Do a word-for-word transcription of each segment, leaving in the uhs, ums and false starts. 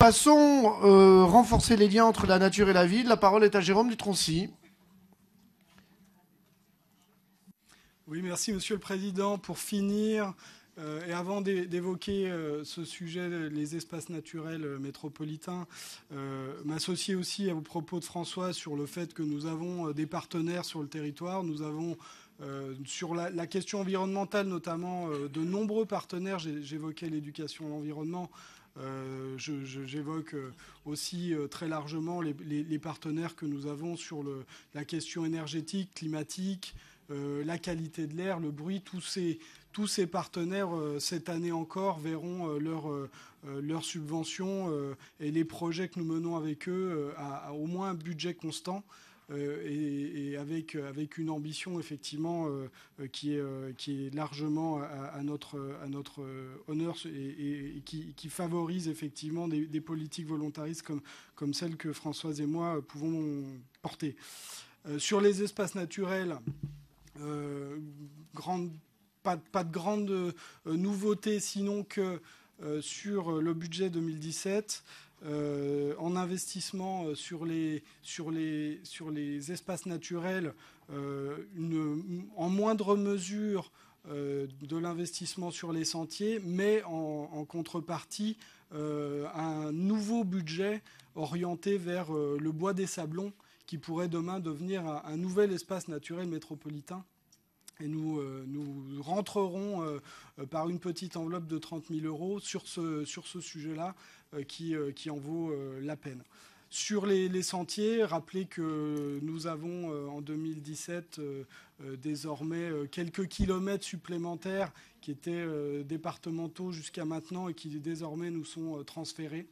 Passons, euh, renforcer les liens entre la nature et la ville. La parole est à Jérôme Dutroncy. Oui, merci Monsieur le Président. Pour finir, euh, et avant d'évoquer euh, ce sujet, les espaces naturels euh, métropolitains, euh, m'associer aussi aux propos de François sur le fait que nous avons euh, des partenaires sur le territoire. Nous avons euh, sur la, la question environnementale notamment euh, de nombreux partenaires. J'évoquais l'éducation à l'environnement. Euh, J'évoque euh, aussi euh, très largement les, les, les partenaires que nous avons sur le, la question énergétique, climatique, euh, la qualité de l'air, le bruit. Tous ces, tous ces partenaires, euh, cette année encore, verront euh, leur, euh, leur subvention euh, et les projets que nous menons avec eux euh, à, à au moins un budget constant. Euh, et, et avec, avec une ambition effectivement euh, qui, est, euh, qui est largement à, à, notre, à notre honneur et, et, et qui, qui favorise effectivement des, des politiques volontaristes comme, comme celles que Françoise et moi pouvons porter. Euh, sur les espaces naturels, euh, grande, pas, pas de grande euh, nouveauté sinon que euh, sur le budget deux mille dix-sept, Euh, en investissement sur les, sur les, sur les espaces naturels, euh, une, en moindre mesure euh, de l'investissement sur les sentiers, mais en, en contrepartie euh, un nouveau budget orienté vers euh, le bois des Sablons, qui pourrait demain devenir un, un nouvel espace naturel métropolitain. Et nous, euh, nous rentrerons euh, par une petite enveloppe de trente mille euros sur ce, sur ce sujet-là euh, qui, euh, qui en vaut euh, la peine. Sur les, les sentiers, rappelez que nous avons euh, en deux mille dix-sept euh, euh, désormais euh, quelques kilomètres supplémentaires qui étaient euh, départementaux jusqu'à maintenant et qui désormais nous sont euh, transférés.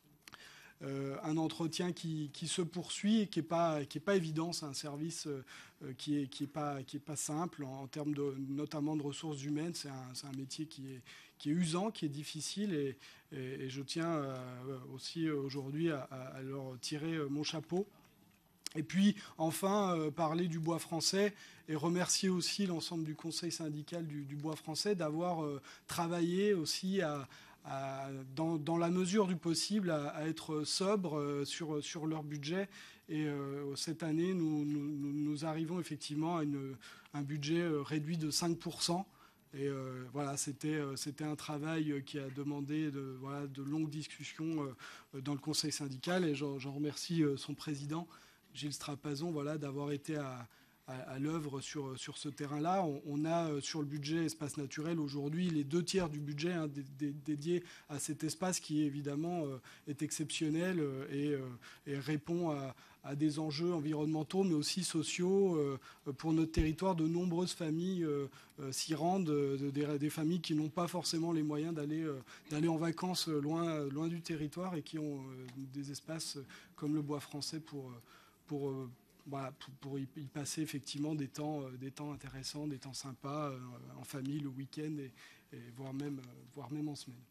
Euh, un entretien qui, qui se poursuit et qui n'est pas, qui est pas évident. C'est un service euh, qui n'est qui est pas, qui est pas simple en, en termes de, notamment de ressources humaines. C'est un, un métier qui est, qui est usant, qui est difficile et, et, et je tiens euh, aussi aujourd'hui à, à leur tirer mon chapeau. Et puis enfin, euh, parler du bois français et remercier aussi l'ensemble du conseil syndical du, du bois français d'avoir euh, travaillé aussi à À, dans, dans la mesure du possible, à, à être sobre euh, sur, sur leur budget. Et euh, cette année, nous, nous, nous arrivons effectivement à une, un budget réduit de cinq pour cent. Et euh, voilà, c'était, c'était un travail qui a demandé de, voilà, de longues discussions euh, dans le conseil syndical. Et j'en, j'en remercie euh, son président, Gilles Strapazon, voilà, d'avoir été à à l'œuvre sur, sur ce terrain-là. On, on a sur le budget espace naturel aujourd'hui les deux tiers du budget hein, dé, dé, dédié à cet espace qui évidemment euh, est exceptionnel euh, et, euh, et répond à, à des enjeux environnementaux mais aussi sociaux euh, pour notre territoire. De nombreuses familles euh, euh, s'y rendent, euh, des, des familles qui n'ont pas forcément les moyens d'aller, euh, d'aller en vacances loin, loin du territoire et qui ont euh, des espaces comme le bois français pour, pour euh, Voilà, pour, pour y, y passer effectivement des temps, euh, des temps intéressants, des temps sympas, euh, en famille, le week-end, et, et voire, même, euh, voire même en semaine.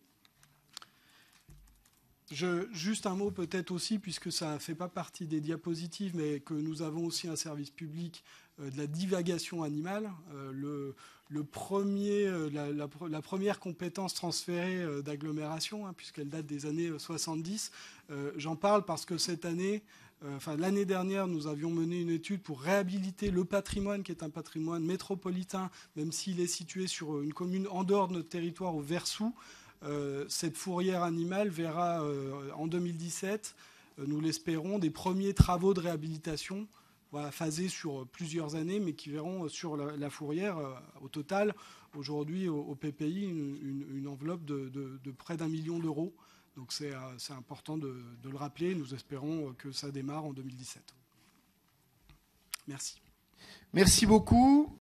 Je, juste un mot peut-être aussi, puisque ça ne fait pas partie des diapositives, mais que nous avons aussi un service public euh, de la divagation animale. Euh, le, le premier, euh, la, la, la première compétence transférée euh, d'agglomération, hein, puisqu'elle date des années soixante-dix. Euh, j'en parle parce que cette année, Enfin, l'année dernière, nous avions mené une étude pour réhabiliter le patrimoine, qui est un patrimoine métropolitain, même s'il est situé sur une commune en dehors de notre territoire, au Versou. Euh, cette fourrière animale verra euh, en deux mille dix-sept, euh, nous l'espérons, des premiers travaux de réhabilitation, voilà, phasés sur plusieurs années, mais qui verront sur la, la fourrière, euh, au total, aujourd'hui, au, au P P I, une, une, une enveloppe de, de, de près d'un million d'euros. Donc c'est, c'est important de, de le rappeler. Nous espérons que ça démarre en deux mille dix-sept. Merci. Merci beaucoup.